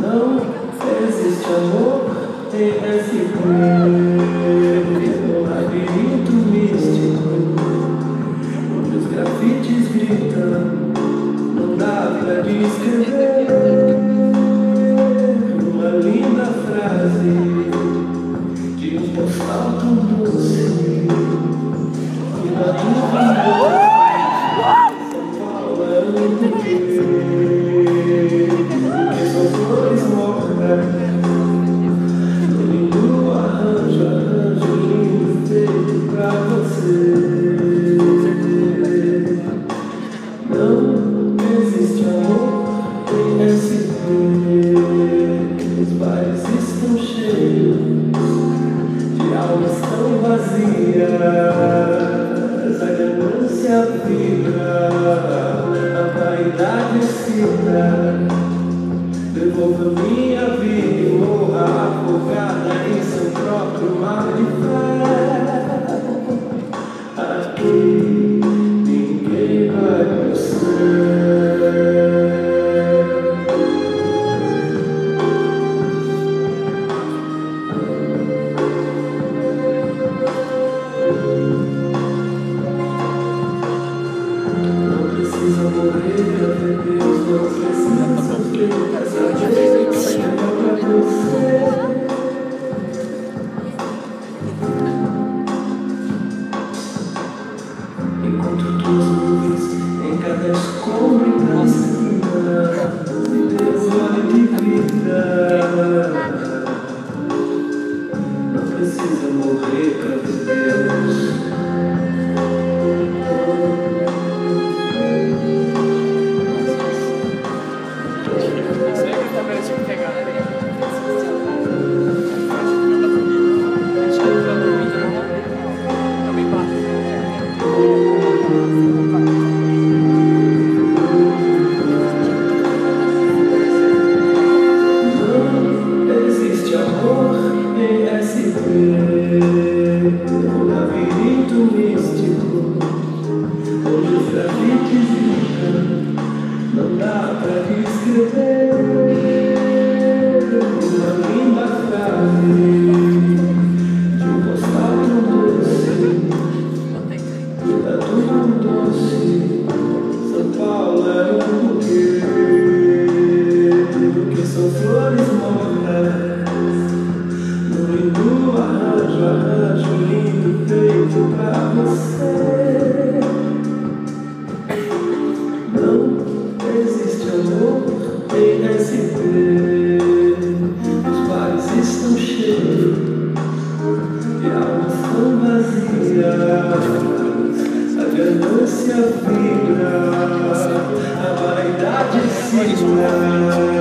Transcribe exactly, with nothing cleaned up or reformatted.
Não existe amor em S P, no labirinto místico, onde os grafites gritam, não dá pra descrever uma linda frase de um postal tão doce e da tua São Paulo é um buquê, porque são flores mortas. Os bares estão cheios de almas tão vazias, a ganância vibra, a vaidade excita. Devolva minha vida e morra afogada em seu próprio mar de fé. Aqui ninguém vai pro céu. Precisa morrer pra ver Deus, não precisa sofrer. Essa diferença é pra você. Encontro tuas nuvens em cada escombro e cada esquina, e Deus olha de vida. Não precisa morrer pra ver Deus. Um labirinto místico, onde os grafites gritam, não dá pra descrever uma linda frase de um postal tão doce, tá tudo doce. São Paulo é um buquê, porque são flores mortas. No lindo arranjo, arranjo lindo feito pra você. Não existe amor em S P. Os bares estão cheios de almas tão vazias, a ganância vibra, a vaidade excita.